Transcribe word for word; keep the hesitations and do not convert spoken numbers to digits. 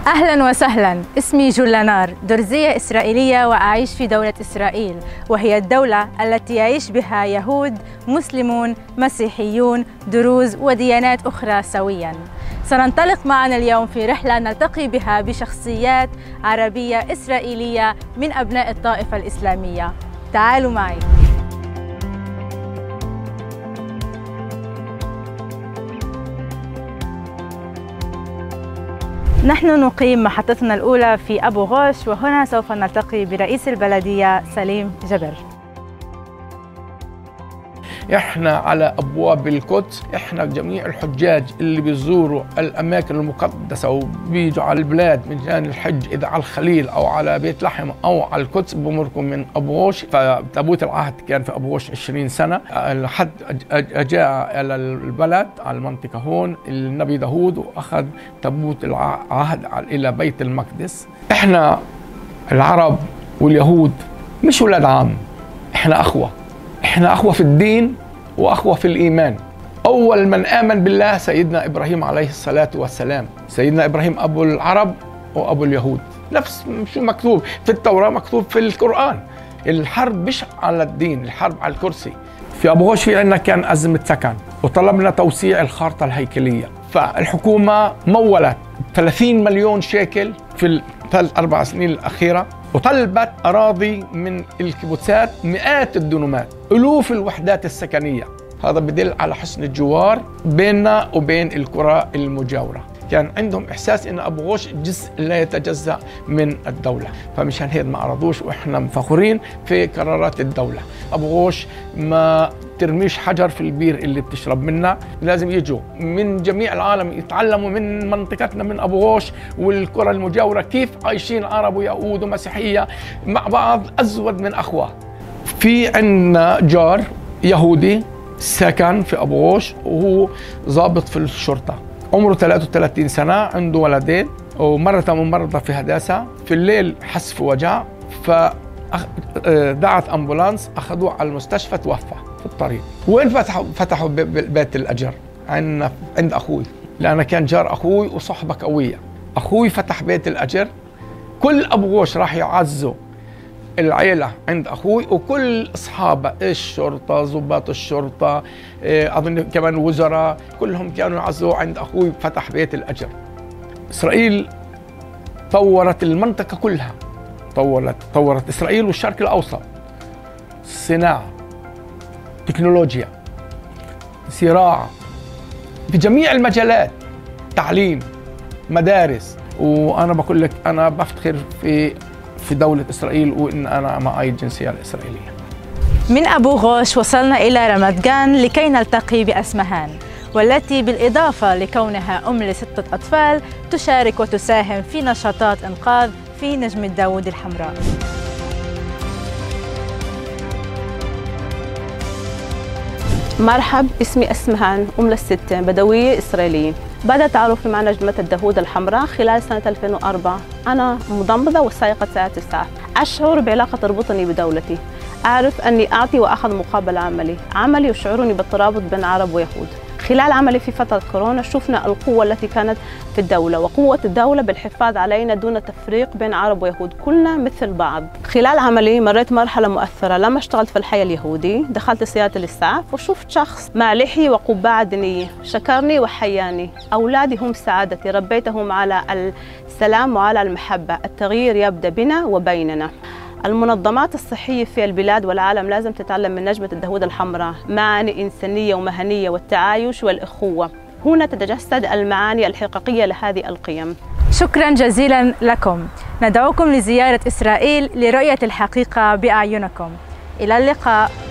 أهلا وسهلا، اسمي جولانار، درزية إسرائيلية وأعيش في دولة إسرائيل، وهي الدولة التي يعيش بها يهود، مسلمون، مسيحيون، دروز وديانات أخرى سويا. سننطلق معنا اليوم في رحلة نلتقي بها بشخصيات عربية إسرائيلية من أبناء الطائفة الإسلامية. تعالوا معي. نحن نقيم محطتنا الأولى في أبو غوش، وهنا سوف نلتقي برئيس البلدية سليم جبر. احنا على ابواب القدس، احنا جميع الحجاج اللي بيزوروا الاماكن المقدسه وبيجوا على البلاد من جان الحج، اذا على الخليل او على بيت لحم او على القدس، بمركم من ابو غوش. فتابوت العهد كان في ابو غوش عشرين سنه لحد جاء الى البلد على المنطقه هون النبي داوود واخذ تابوت العهد الى بيت المقدس. احنا العرب واليهود مش ولاد عم، احنا اخوه. احنا اخوة في الدين واخوة في الايمان. اول من امن بالله سيدنا ابراهيم عليه الصلاة والسلام. سيدنا ابراهيم ابو العرب وابو اليهود، نفس شو مكتوب في التوراة مكتوب في القرآن. الحرب مش على الدين، الحرب على الكرسي. في ابو غوش في عندنا كان أزمة سكن وطلبنا توسيع الخارطة الهيكلية، فالحكومة مولت ثلاثين مليون شيكل في الثلاث اربع سنين الاخيرة، وطلبت أراضي من الكيبوتسات مئات الدنومات، ألوف الوحدات السكنية. هذا بدل على حسن الجوار بيننا وبين القرى المجاورة. كان عندهم إحساس إن أبو غوش جزء لا يتجزأ من الدولة، فمشان هيك ما أرضوش، وإحنا فخورين في قرارات الدولة. أبو غوش ما ترميش حجر في البير اللي بتشرب منها، لازم يجوا من جميع العالم يتعلموا من منطقتنا من أبو غوش والقرى المجاورة كيف عايشين عرب ويهود ومسيحية مع بعض أزود من أخوة. في عندنا جار يهودي سكن في أبو غوش وهو ضابط في الشرطة، عمره ثلاثة وثلاثين سنة، عنده ولدين ومرة ممرضة في هداسة. في الليل حس في وجع، فدعت أمبولانس أخذوه على المستشفى، توفى في الطريق. وين فتحوا؟ فتحوا بيت الأجر عند عند أخوي، لأن كان جار أخوي وصحبة قوية. أخوي فتح بيت الأجر، كل أبو غوش راح يعزوا العيلة عند أخوي، وكل أصحابه الشرطة، ضباط الشرطة، أظن كمان وزراء، كلهم كانوا يعزوا عند أخوي. فتح بيت الأجر. إسرائيل طورت المنطقة كلها، طورت طورت إسرائيل والشرق الأوسط، صناعة، تكنولوجيا، زراعة، في جميع المجالات، تعليم، مدارس. وأنا بقول لك أنا بفتخر في في دولة إسرائيل وإن أنا معي الجنسية الإسرائيلية. من أبو غوش وصلنا إلى رمت جان لكي نلتقي بأسمهان، والتي بالإضافة لكونها أم لستة أطفال تشارك وتساهم في نشاطات إنقاذ في نجمة داوود الحمراء. مرحب، اسمي أسمهان، أم للستة، بدوية إسرائيلية. بدأ تعرفي مع نجمة الداوود الحمراء خلال سنة ألفين وأربعة. أنا مضمضة وسائقة ساعة الإسعاف. أشعر بعلاقة تربطني بدولتي. أعرف أني أعطي وأخذ مقابل عملي. عملي يشعرني بالترابط بين عرب ويهود. خلال عملي في فترة كورونا شفنا القوة التي كانت في الدولة، وقوة الدولة بالحفاظ علينا دون تفريق بين عرب ويهود، كلنا مثل بعض. خلال عملي مريت مرحلة مؤثرة. لما اشتغلت في الحي اليهودي دخلت سيارة الإسعاف وشفت شخص مع لحية وقبعة دينية، شكرني وحياني. أولادي هم سعادتي، ربيتهم على السلام وعلى المحبة. التغيير يبدأ بنا وبيننا. المنظمات الصحية في البلاد والعالم لازم تتعلم من نجمة الداوود الحمراء معاني إنسانية ومهنية والتعايش والإخوة. هنا تتجسد المعاني الحقيقية لهذه القيم. شكراً جزيلاً لكم. ندعوكم لزيارة إسرائيل لرؤية الحقيقة بأعينكم. إلى اللقاء.